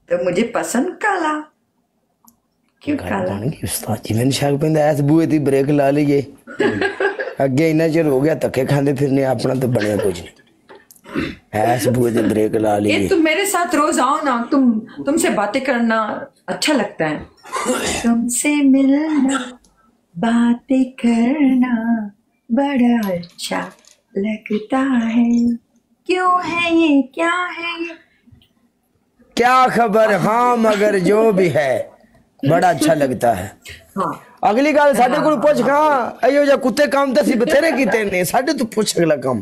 तो मुझे पसंद काला। क्यों काला? उस्ताद जी मैंने शक पैंदा ऐस बूए दी ब्रेक ला लीए अगे इन्ना चिर हो गया धक्के खांदे फिरने अपना तो बनया कुछ नहीं ऐस बूए दी ब्रेक ला लीए। तुम मेरे साथ रोज आओ ना, तुमसे बातें करना अच्छा लगता है। तुमसे मिलना बातें करना बड़ा अच्छा लगता है। क्यों है ये, क्या है ये? क्या खबर, हाँ मगर जो भी है बड़ा अच्छा लगता है। हाँ। अगली गल साडे कोल पुछ कहां अयो जा कुत्ते काम ते सी बथेरे कीते ने साडे तो पूछ अगला काम।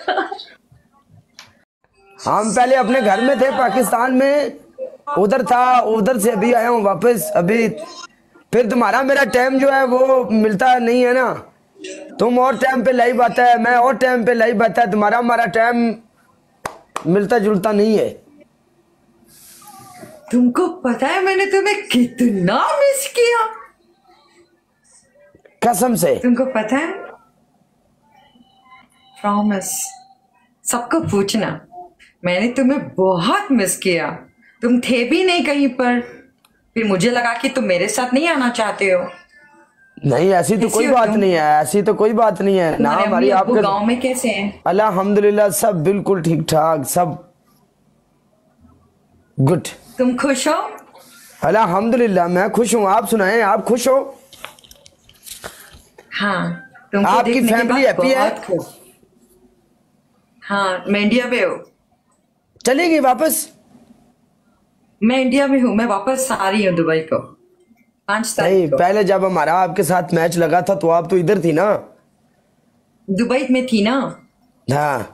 हम पहले अपने घर में थे पाकिस्तान में, उधर था, उधर से अभी आया हूँ वापस। अभी फिर तुम्हारा मेरा टाइम जो है वो मिलता नहीं है ना। तुम और टाइम पे लाइव आता है, मैं और टाइम पे लाइव आता है, तुम्हारा हमारा टाइम मिलता जुलता नहीं है। तुमको पता है मैंने तुम्हें कितना मिस किया? कसम से तुमको पता है? प्रॉमिस, सबको पूछना, मैंने तुम्हें बहुत मिस किया। तुम थे भी नहीं कहीं पर, फिर मुझे लगा कि तुम मेरे साथ नहीं आना चाहते हो। नहीं ऐसी तो कोई बात नहीं है, ऐसी तो कोई बात नहीं है ना। हमारी आपके गांव में कैसे हैं? अल्हम्दुलिल्लाह सब बिल्कुल ठीक ठाक, सब गुड। तुम खुश हो? अल्हम्दुलिल्लाह मैं खुश हूँ। आप सुनाएं, आप खुश हो? हाँ, तुमको आपकी देखने के फैमिली बाद हैप्पी है? बहुत खुश। हाँ, मैं इंडिया में हूँ। चलेगी वापस? मैं इंडिया में हूँ, मैं वापस आ रही हूँ दुबई को 5 तारीख नहीं, को। पहले जब हमारा आपके साथ मैच लगा था तो आप तो इधर थी ना, दुबई में थी ना। हाँ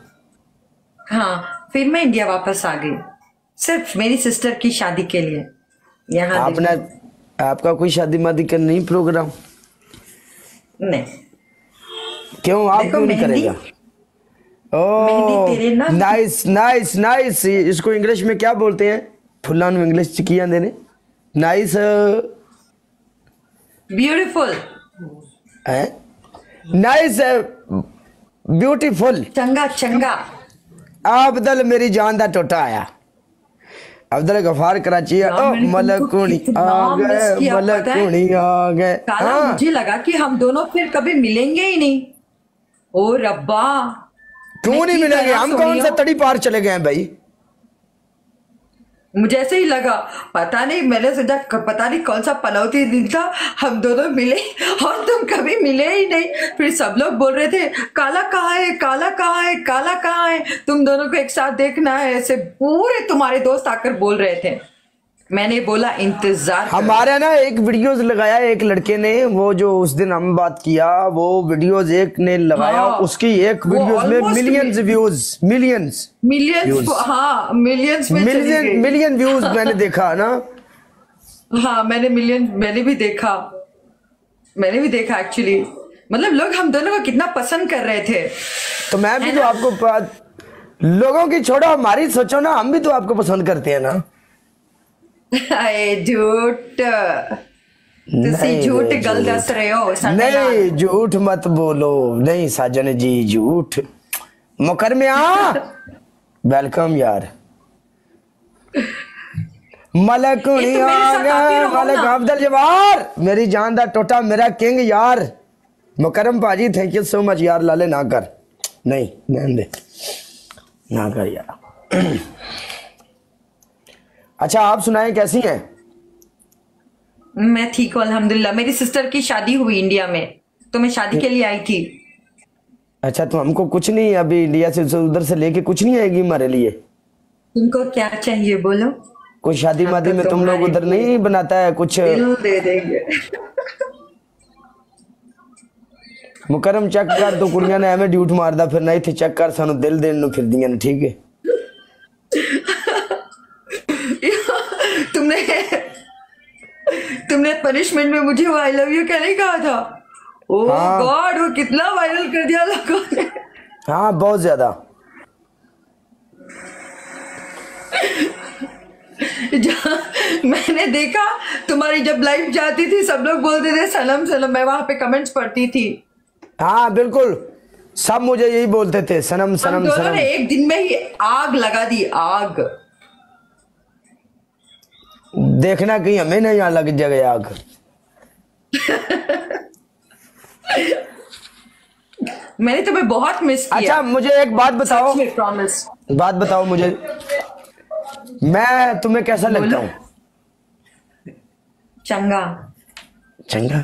हाँ, फिर मैं इंडिया वापस आ गई सिर्फ मेरी सिस्टर की शादी के लिए। यहाँ आपने आपका कोई शादी मादी का नहीं प्रोग्राम? नहीं। क्यों, आप क्यों नहीं मेहंदी, करेगा? मेहंदी ओह तेरे नाम। नाइस नाइस नाइस, इसको इंग्लिश में क्या बोलते हैं? फुल्ला नु इंग्लिश च किया देने नाइस ब्यूटीफुल है, नाइस ब्यूटीफुल। चंगा चंगा। अब्दुल मेरी जान दा टोटा आया, अब्दुल गफार कराची है। ओ मलकुनी आ गए, मलकुनी आ गए। काला, मुझे लगा कि हम दोनों फिर कभी मिलेंगे ही नहीं। ओ रब्बा, क्यों नहीं मिलेंगे? हम कौन सा तड़ी पार चले गए हैं भाई? मुझे ऐसे ही लगा, पता नहीं, मैंने सोचा पता नहीं कौन सा पनौती दिन था, हम दोनों मिले और तुम कभी मिले ही नहीं। फिर सब लोग बोल रहे थे काला कहाँ है, काला कहाँ है, काला कहाँ है, तुम दोनों को एक साथ देखना है, ऐसे पूरे तुम्हारे दोस्त आकर बोल रहे थे। मैंने बोला इंतजार। हमारे ना एक वीडियोस लगाया एक लड़के ने, वो जो उस दिन हम बात किया, वो वीडियोस एक ने लगाया। हाँ, उसकी एक वीडियोस में मिलियंस व्यूज, मिलियंस हाँ मिलियंस में मिलियन व्यूज मैंने देखा ना। हाँ मैंने भी देखा एक्चुअली। मतलब लोग हम दोनों को कितना पसंद कर रहे थे। तो मैं भी तो आपको, लोगों की छोड़ो हमारी सोचो ना, हम भी तो आपको पसंद करते हैं ना। झूठ, झूठ गल दस रहे हो। नहीं झूठ मत बोलो, नहीं साजन जी झूठ। मुकरमिया वेलकम यार। मलक आ गया, मलक अब्दुल जवार मेरी जान दा टोटा, मेरा किंग यार। मुकरम पाजी थैंक यू सो मच यार। लाले ना कर, नहीं नहीं दे ना कर यार। अच्छा आप सुनाएं, कैसी हैं? मैं ठीक हूँ अल्हम्दुलिल्लाह। मेरी सिस्टर की शादी हुई इंडिया में, तो मैं शादी के लिए आई थी। अच्छा, तो हमको कुछ नहीं, अभी इंडिया से उधर से लेके कुछ नहीं आएगी हमारे लिए? तुमको क्या चाहिए बोलो? कुछ शादी मादी में तुम लोग उधर नहीं बनाता है कुछ? दे देंगे। मुकरम चेक कर, तो कुड़ियां ने एवं ड्यूट मारदा फिरना, इत्थे चेक कर सानू दिल देन नु फिरदियां ने, ठीक है? तुमने पनिशमेंट में मुझे वो आई लव यू क्या नहीं कहा था? ओह गॉड, वो कितना वायरल कर दिया लोगों ने। हाँ बहुत ज्यादा। मैंने देखा तुम्हारी जब लाइव जाती थी, सब लोग बोलते थे सनम सनम, मैं वहां पे कमेंट्स पढ़ती थी। हाँ बिल्कुल, सब मुझे यही बोलते थे सनम सनम सनम। एक दिन में ही आग लगा दी, आग। देखना कहीं हमें ना यहाँ लग जाए आग। मैंने तुम्हें बहुत मिस किया। अच्छा मुझे एक बात बताओ, सच में प्रॉमिस। बात बताओ मुझे, मैं तुम्हें कैसा लगता हूँ? चंगा। चंगा?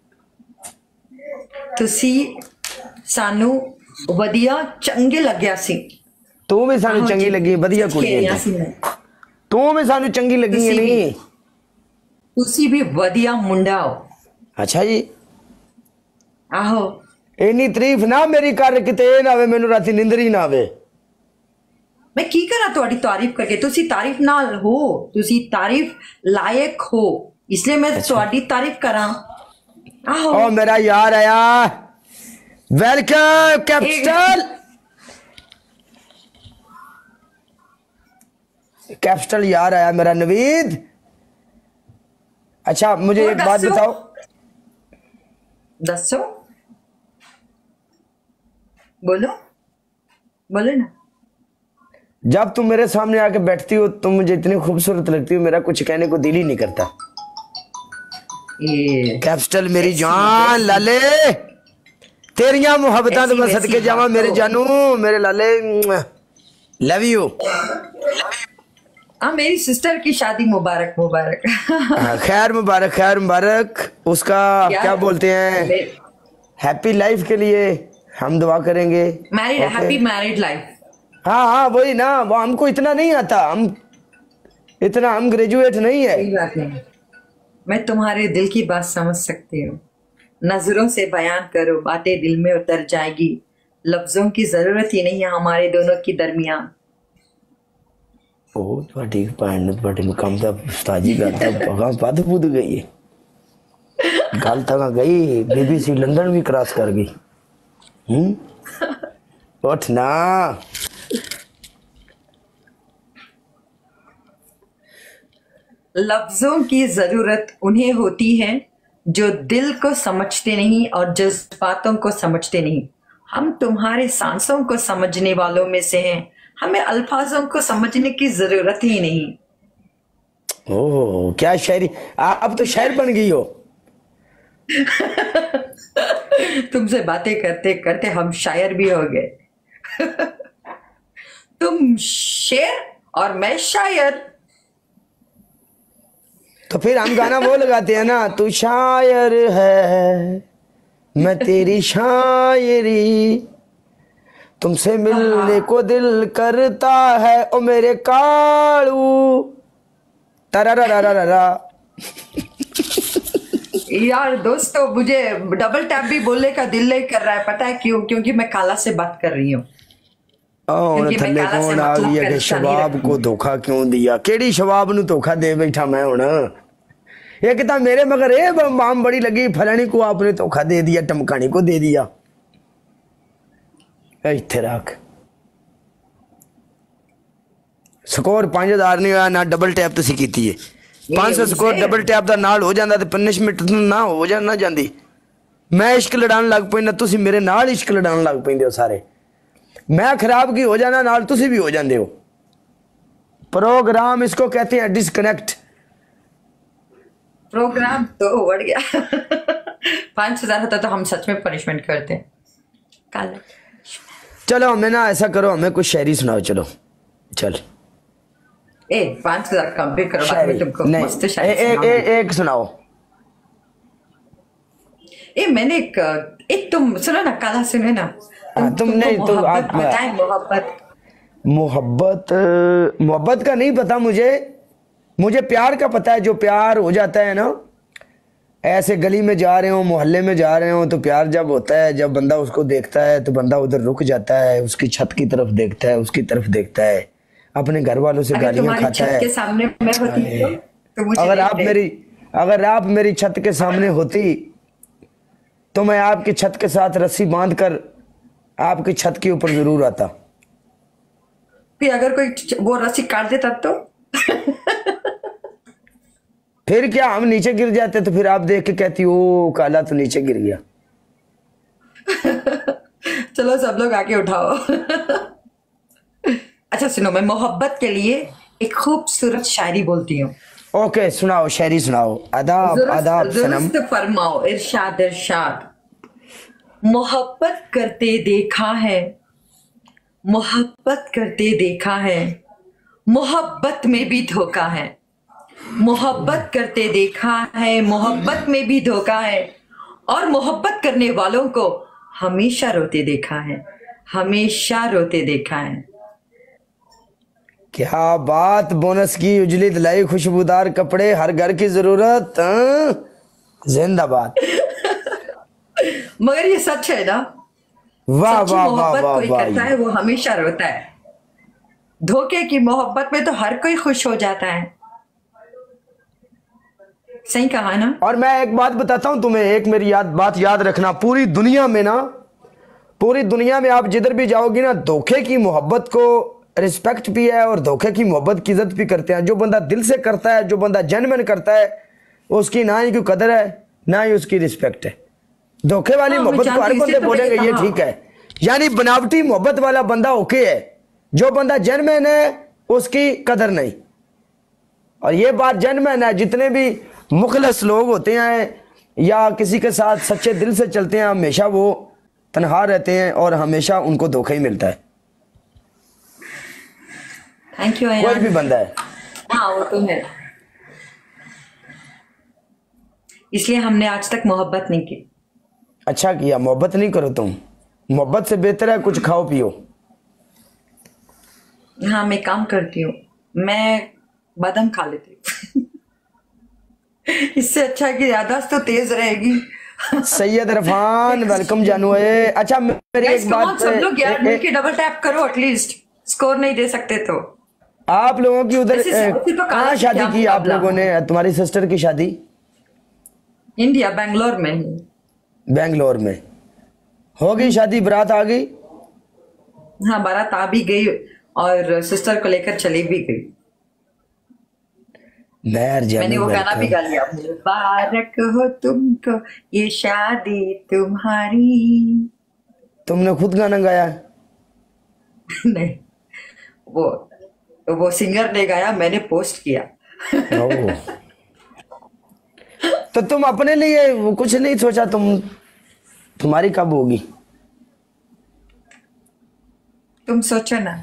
तुसी सानू वधिया चंगे लग्या सी। तू भी सानू चंगी लगी, वधिया कुड़ी है तू भी सानू चंगी लगी है नहीं? तुसी भी वधिया मुंडा हो। अच्छा जी, आहो इन्नी तारीफ ना मेरी कर किते ना आवे, मैनू राती नींदर ही ना आवे। मैं की करा तुहाडी तारीफ करके? तुसी तारीफ नाल हो, तुसी तारीफ लायक हो, इसलिए मैं तुहाडी तारीफ करा। आहो ओ मेरा यार आया, वेलकम कैपिटल। कैपिटल यार आया मेरा नवीद। अच्छा मुझे एक बात बताओ। दसो, बोलो बोलो ना। जब तुम मेरे सामने आके बैठती हो तुम मुझे इतनी खूबसूरत लगती हो, मेरा कुछ कहने को दिल ही नहीं करता। कैपिटल मेरी जान लाले, तेरिया मुहब्बतां तो मैं सदके जावा मेरे जानू, मेरे लाले, लव यू। मेरी सिस्टर की शादी मुबारक मुबारक। खैर मुबारक, खैर मुबारक। उसका क्या बोलते हैं, हैप्पी लाइफ के लिए हम दुआ करेंगे। Married, happy married life. हाँ हाँ वही ना, वो हमको इतना नहीं आता, हम ग्रेजुएट नहीं है। कोई बात नहीं, मैं तुम्हारे दिल की बात समझ सकती हूँ। नजरों से बयान करो, बातें दिल में उतर जाएगी। लफ्जों की जरूरत ही नहीं है हमारे दोनों की दरमियान। ਉਹ ਤੁਹਾਡੀ ਭੈਣ ਨੂੰ ਤੁਹਾਡੇ ਮੁਕਾਮ ਦਾ ਉਸਤਾਜੀ ਗੱਲ ਤਾਂ ਪਗਾ ਵੱਧ ਪੁੱਦ ਗਈ ਹੈ। ਗੱਲ ਤਾਂ ਗਈ BBC ਲੰਡਨ ਵੀ ਕ੍ਰਾਸ ਕਰ ਗਈ। ਉੱਠ ਨਾ। लफ्जों की जरूरत उन्हें होती है जो दिल को समझते नहीं और जज्बातों को समझते नहीं। हम तुम्हारे सांसों को समझने वालों में से हैं, हमें अल्फाजों को समझने की जरूरत ही नहीं। ओह क्या शायरी, अब तो शायर बन गई हो। तुमसे बातें करते करते हम शायर भी हो गए। तुम शेर और मैं शायर। तो फिर हम गाना वो लगाते हैं ना, तू शायर है मैं तेरी शायरी, तुमसे मिलने को दिल करता है ओ मेरे कालू तरारारारारा। यार दोस्तों, मुझे डबल टैप भी बोलने का दिल नहीं कर रहा है, पता है क्यों? क्योंकि मैं काला से बात कर रही हूँ। थल्ले कौन आ गया कि शबाब को धोखा क्यों दिया? केड़ी शबाब नु धोखा दे बैठा मैं हुण? एक तो मेरे मगर ये माम बड़ी लगी, फलानी को आपने धोखा दे दिया, टमकानी को दे दिया। इत्थे रख स्कोर 5000 नहीं होया ना, डबल टैप तुसी कीती है। 500 स्कोर डबल टैप दा नाल हो जांदा ते पनिशमेंट ना हो जाना जांदी। मैं इश्क लड़ान लग पैंदा, तुसी मेरे नाल इश्क लड़ान लग पैंदे हो सारे। मैं खराब की हो जाना नाल तुसी भी हो जांदे हो। प्रोग्राम इसको कहते हैं डिस्कनेक्ट। प्रोग्राम तो बढ़ गया। 5000 होता तो हम सच में पनिशमेंट करते। काला चलो हमें ना ऐसा करो, हमें कुछ शायरी सुनाओ। चलो चल 5000 कम भी करो, बाद में तुमको मस्त शायरी एक सुनाओ। मैंने एक तुम सुनो ना, काला सुनो ना। तुम नहीं तो आप बताए मोहब्बत का नहीं पता मुझे प्यार का पता है। जो प्यार हो जाता है ना, ऐसे गली में जा रहे हो, मोहल्ले में जा रहे हो, तो प्यार जब होता है, जब बंदा उसको देखता है तो बंदा उधर रुक जाता है, उसकी छत की तरफ देखता है, उसकी तरफ देखता है, अपने घर वालों से गालियां खाता है। के सामने मैं होती तो मुझे अगर आप मेरी छत के सामने होती तो मैं आपकी छत के साथ रस्सी बांधकर आपकी छत के ऊपर जरूर आता। फिर अगर कोई वो रस्सी काट देता तो फिर क्या हम नीचे गिर जाते? तो फिर आप देख के कहती ओ काला तो नीचे गिर गया। चलो सब लोग आके उठाओ। अच्छा सुनो, मैं मोहब्बत के लिए एक खूबसूरत शायरी बोलती हूँ। ओके सुनाओ, शायरी सुनाओ। आदाब आदाब सनम। दुरुस्त फरमाओ। इरशाद इरशाद। मोहब्बत करते देखा है, मोहब्बत करते देखा है, मोहब्बत में भी धोखा है। मोहब्बत करते देखा है, मोहब्बत में भी धोखा है, और मोहब्बत करने वालों को हमेशा रोते देखा है, हमेशा रोते देखा है। क्या बात, बोनस की उजली दिलाई, खुशबूदार कपड़े, हर घर की जरूरत। जिंदाबाद। मगर ये सच है ना। वाह सच्ची वाह वाह मोहब्बत वाह कोई करता वाह। है वो हमेशा रोता है। धोखे की मोहब्बत में तो हर कोई खुश हो जाता है। सही कहा ना। और मैं एक बात बताता हूं तुम्हें, एक मेरी बात याद रखना, पूरी दुनिया में ना, पूरी दुनिया में आप जिधर भी जाओगी ना, धोखे की मोहब्बत को रिस्पेक्ट भी है और धोखे की मोहब्बत की इज्जत भी करते हैं। जो बंदा दिल से करता है, जो बंदा जेन्युइन करता है, उसकी ना ही कोई कदर है ना ही उसकी रिस्पेक्ट है। धोखे वाली मोहब्बत को हर बंदे बोलेंगे ये ठीक है, यानी बनावटी मोहब्बत वाला बंदा ओके है, जो बंदा जेन्युइन है उसकी कदर नहीं। और ये बात जेन्युइन है, जितने भी मुखलस लोग होते हैं या किसी के साथ सच्चे दिल से चलते हैं, हमेशा वो तन्हा रहते हैं और हमेशा उनको धोखा ही मिलता है। Thank you. कोई भी बंदा है। हाँ वो तो है, इसलिए हमने आज तक मोहब्बत नहीं की। अच्छा किया, मोहब्बत नहीं करो तुम, मोहब्बत से बेहतर है कुछ खाओ पियो। हाँ मैं काम करती हूँ, मैं बादाम खा लेती हूँ। इससे अच्छा है कि याददाश्त तो तेज रहेगी। सैयद इरफान वेलकम जानू है। अच्छा मेरी Guys, एक come on, बात, सब लोग यार मिलके डबल टैप करो, एटलीस्ट स्कोर नहीं दे सकते तो। आप लोगों की उधर वैसे साउथ में तो काला कहाँ से शादी क्या की आप मुकाबला? लोगों ने? तुम्हारी सिस्टर की शादी इंडिया, बेंगलोर में ही। बेंगलोर में हो गई शादी, बारात आ गई? हाँ बारात आ भी गई और सिस्टर को लेकर चली भी गई। मैंने वो गाना भी गा लिया, मुबारक हो तुमको ये शादी तुम्हारी। तुमने खुद गाना गाया? नहीं, वो सिंगर ने गाया, मैंने पोस्ट किया। ओह। तो तुम अपने लिए वो कुछ नहीं सोचा? तुम्हारी कब होगी? तुम सोचो ना।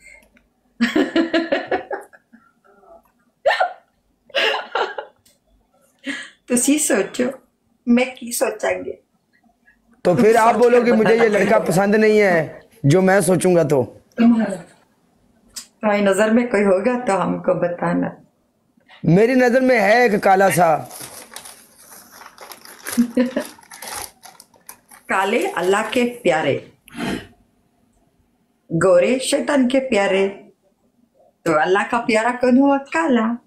तुसी सोचो, मैं की सोचांगे। तो फिर आप बोलोगे मुझे ये लड़का पसंद नहीं है जो मैं सोचूंगा तो? तुम्हारी नजर में कोई होगा तो हमको बताना। मेरी नजर में है एक काला सा। काले अल्लाह के प्यारे, गोरे शैतान के प्यारे, तो अल्लाह का प्यारा कौन हुआ? काला।